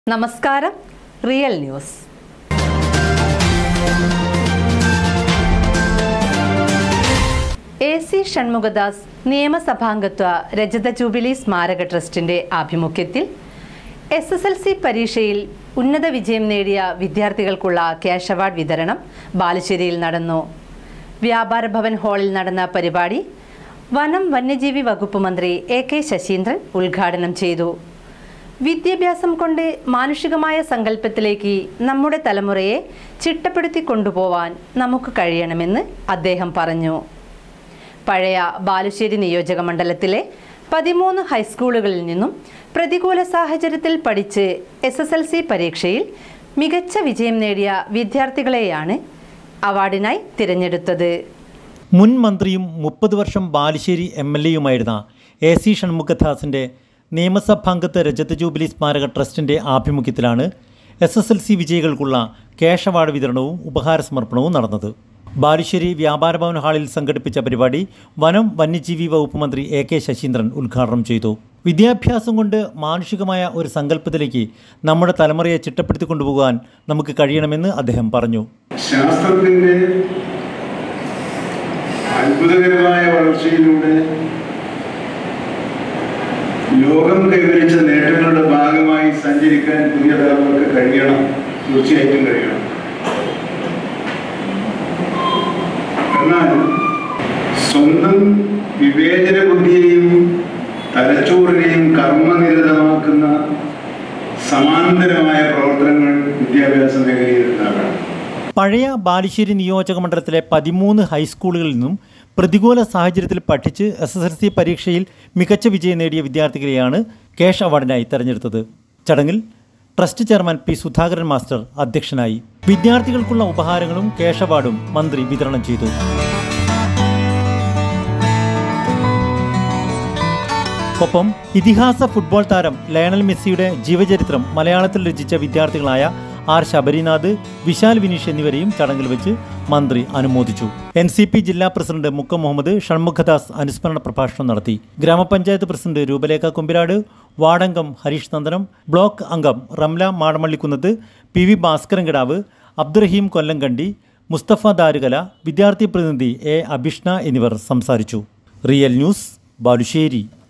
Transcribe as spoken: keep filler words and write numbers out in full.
നമസ്കാരം real news. A C Shanmukhadas നിയമസഭാംഗത്വ രജത ജൂബിലി സ്മാരക ട്രസ്റ്റിന്റെ ആഭിമുഖ്യത്തിൽ എസ് എസ് എൽ സി പരീക്ഷയിൽ ഉന്നത വിജയം നേടിയ വിദ്യാർത്ഥികൾക്കുള്ള ക്യാഷ് അവാർഡ് വിതരണം ബാലുശ്ശേരിയിൽ നടന്നു. വ്യാപാര ഭവൻ ഹാളിൽ നടന്ന പരിപാടി വനം വന്യജീവി വകുപ്പ് മന്ത്രി എ കെ ശശീന്ദ്രൻ ഉദ്ഘാടനം ചെയ്തു. വിദ്യാഭ്യാസം കൊണ്ട് മാനുഷികമായ സങ്കല്പത്തിലേക്ക് നമ്മുടെ തലമുറയെ ചിട്ടപ്പെടുത്തി കൊണ്ടുപോവാൻ നമുക്ക് കഴിയണമെന്ന് അദ്ദേഹം പറഞ്ഞു. പഴയ ബാലുശ്ശേരി നിയോജക മണ്ഡലത്തിലെ പതിമൂന്ന് ഹൈസ്കൂളുകളിൽ നിന്നും പ്രതികൂല സാഹചര്യത്തിൽ പഠിച്ച് എസ് എസ് എൽ സി പരീക്ഷയിൽ മികച്ച വിജയം നേടിയ വിദ്യാർത്ഥികളെയാണ് അവാർഡിനായി തിരഞ്ഞെടുത്തത്. മുൻ മന്ത്രിയും മുപ്പത് വർഷം ബാലുശ്ശേരി എം എൽ എയുമായിരുന്ന എ സി ഷൺമുഖദാസിൻ്റെ നിയമസഭാംഗത്വ രജത ജൂബിലി സ്മാരക ട്രസ്റ്റിൻ്റെ ആഭിമുഖ്യത്തിലാണ് എസ് എസ് എൽ സി വിജയികൾക്കുള്ള ക്യാഷ് അവാർഡ് വിതരണവും ഉപഹാര സമർപ്പണവും നടന്നത്. ബാലുശ്ശേരി വ്യാപാര ഭവൻ ഹാളിൽ സംഘടിപ്പിച്ച പരിപാടി വനം വന്യജീവി വകുപ്പ് മന്ത്രി എ കെ ശശീന്ദ്രൻ ഉദ്ഘാടനം ചെയ്തു. വിദ്യാഭ്യാസം കൊണ്ട് മാനുഷികമായ ഒരു സങ്കല്പത്തിലേക്ക് നമ്മുടെ തലമുറയെ ചിട്ടപ്പെടുത്തി കൊണ്ടുപോകാൻ നമുക്ക് കഴിയണമെന്ന് അദ്ദേഹം പറഞ്ഞു. ശാസ്ത്രത്തിന്റെ അത്ഭുതകരമായ വളർച്ചയിലൂടെ ലോകം കൈവരിച്ച നേട്ടങ്ങളുടെ ഭാഗമായി സഞ്ചരിക്കാൻ പുതിയ തലമുറക്ക് കഴിയണം, തീർച്ചയായിട്ടും കഴിയണം. എന്നാൽ സ്വന്തം വിവേചന ബുദ്ധിയെയും തലച്ചോറിനെയും കർമ്മനിരതമാക്കുന്ന സമാന്തരമായ പ്രവർത്തനങ്ങൾ വിദ്യാഭ്യാസ മേഖലയിൽ ഉണ്ടാകണം. പഴയ ബാലുശ്ശേരി നിയോജക മണ്ഡലത്തിലെ പതിമൂന്ന് ഹൈസ്കൂളുകളിൽ നിന്നും പ്രതികൂല സാഹചര്യത്തിൽ പഠിച്ച് എസ് എസ് എൽ സി പരീക്ഷയിൽ മികച്ച വിജയം നേടിയ വിദ്യാർത്ഥികളെയാണ് ക്യാഷ് അവാർഡിനായി തെരഞ്ഞെടുത്തത്. ചടങ്ങിൽ trust chairman P Sudhakaran master അധ്യക്ഷനായി. വിദ്യാർത്ഥികൾക്കുള്ള ഉപഹാരങ്ങളും ക്യാഷ് അവാർഡും മന്ത്രി വിതരണം ചെയ്തു. ഒപ്പം ഇതിഹാസ ഫുട്ബോൾ താരം ലയണൽ മെസ്സിയുടെ ജീവചരിത്രം മലയാളത്തിൽ രചിച്ച വിദ്യാർത്ഥികളായ ആർ ശബരിനാഥ്, വിശാൽ വിനീഷ് എന്നിവരെയും ചടങ്ങിൽ വെച്ച് മന്ത്രി അനുമോദിച്ചു. എൻ സി പി ജില്ലാ പ്രസിഡന്റ് മുക്കം മുഹമ്മദ് ഷൺമുഖദാസ് അനുസ്മരണ പ്രഭാഷണം നടത്തി. ഗ്രാമപഞ്ചായത്ത് പ്രസിഡന്റ് രൂപലേഖ കുമ്പിരാട്, വാർഡംഗം ഹരീഷ് നന്ദനം, ബ്ലോക്ക് അംഗം റംല മാടമള്ളിക്കുന്നത്ത്, പി വി ഭാസ്കരൻകിടാവ്, അബ്ദുറഹീം കൊല്ലങ്കണ്ടി, മുസ്തഫ ദാരുകല, വിദ്യാർത്ഥി പ്രതിനിധി എ അഭിഷ്ണ എന്നിവർ സംസാരിച്ചു. Real news, Balussery.